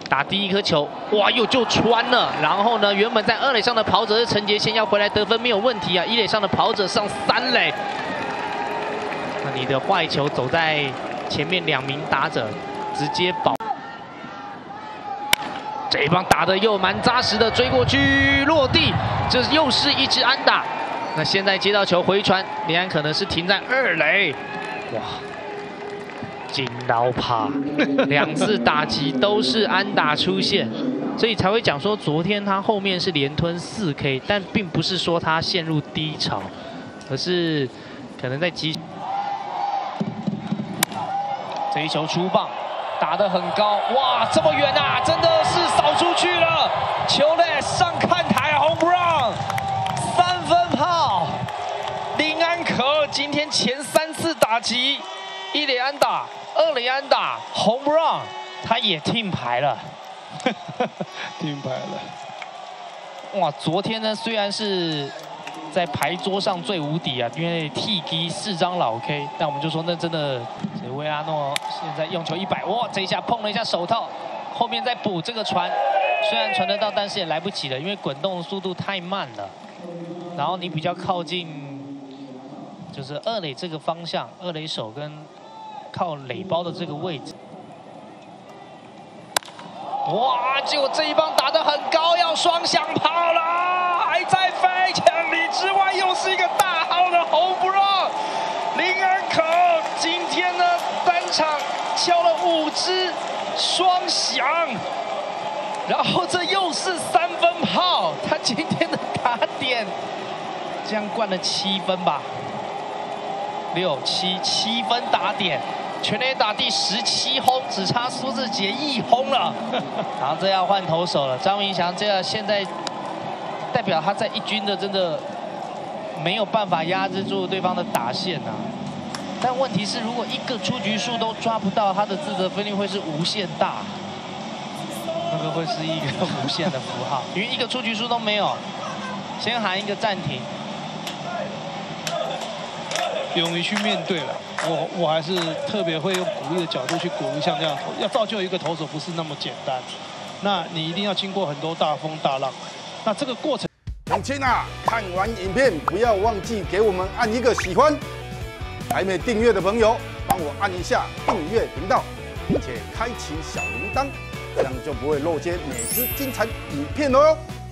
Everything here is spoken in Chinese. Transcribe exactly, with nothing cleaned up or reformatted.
打第一颗球，哇，又就穿了。然后呢，原本在二垒上的跑者是陈杰宪要回来得分没有问题啊，一垒上的跑者上三垒。那你的坏球走在前面两名打者，直接保。这一棒打得又蛮扎实的，追过去落地，这又是一支安打。那现在接到球回传，林安可能是停在二垒，哇！ 金刀趴，两次打击都是安打出现，所以才会讲说昨天他后面是连吞四 K， 但并不是说他陷入低潮，而是可能在击。这一球出棒，打得很高，哇，这么远啊，真的是扫出去了，球嘞上看台 home run， 三分炮，林安可今天前三次打击。 一垒安打，二垒安打 ，home run， 他也听牌了， 听牌了。 哇，昨天呢虽然是在牌桌上最无敌啊，因为 T G 四张老 K， 但我们就说那真的，这维拉诺现在用球一百，哇，这一下碰了一下手套，后面再补这个传，虽然传得到，但是也来不及了，因为滚动的速度太慢了，然后你比较靠近，就是二垒这个方向，二垒手跟 靠垒包的这个位置，哇！结果这一棒打得很高，要双响炮了，还在飞，千里之外又是一个大号的 home run。林安可今天呢单场敲了五支双响，然后这又是三分炮，他今天的打点这样灌了七分吧。 六七七分打点，全垒打第十七轰，只差苏志杰一轰了。然后这要换投手了，张明祥这样现在代表他在一军的真的没有办法压制住对方的打线啊。但问题是，如果一个出局数都抓不到，他的自责分率会是无限大，那个会是一个无限的符号，因为一个出局数都没有，先喊一个暂停。 勇于去面对了，我我还是特别会用鼓励的角度去鼓励像这样投，要造就一个投手不是那么简单，那你一定要经过很多大风大浪，那这个过程。 永清啊，看完影片不要忘记给我们按一个喜欢，还没订阅的朋友帮我按一下订阅频道，并且开启小铃铛，这样就不会漏接每支精彩影片了哟。